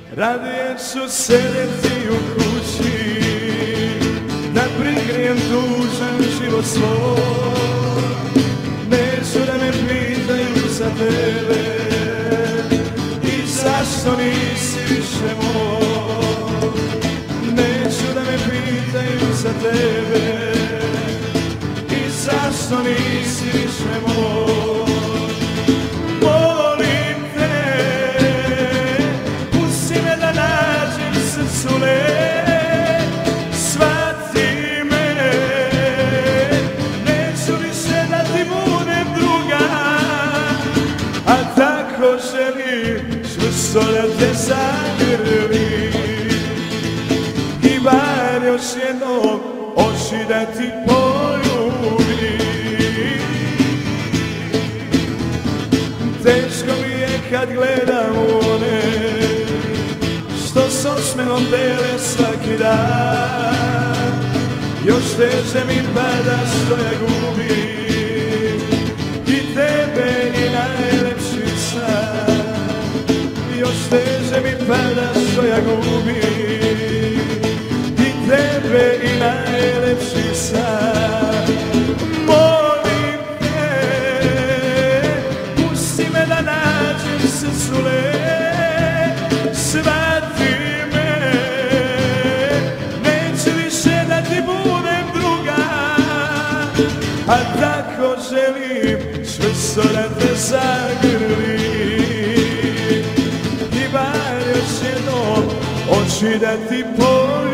Radije ću sedeti u kući, da prikrijem tužan život svoj. Neću da me pitaju za tebe i zašto nisi više moj. Neću da me pitaju za tebe i zašto nisi više moj. Molim te, pusti me da nađem srcu lek, shvati me, neću više da ti budem druga, a tako želim čvrsto da te zagrlim i bar još jednom oči da ti poljubim. Teško mi je kad gledam u one što s osmehom dele svaki dan. Još teže mi pada što ja gubim i tebe i najlepši san. Još teže mi pada što ja gubim i tebe i najlepši san. Molim te, pusti me da nađem srcu lek, shvati me, neću više da ti budem druga, a tako želim čvrsto da te zagrlim i bar još jednom oči da ti poljubim.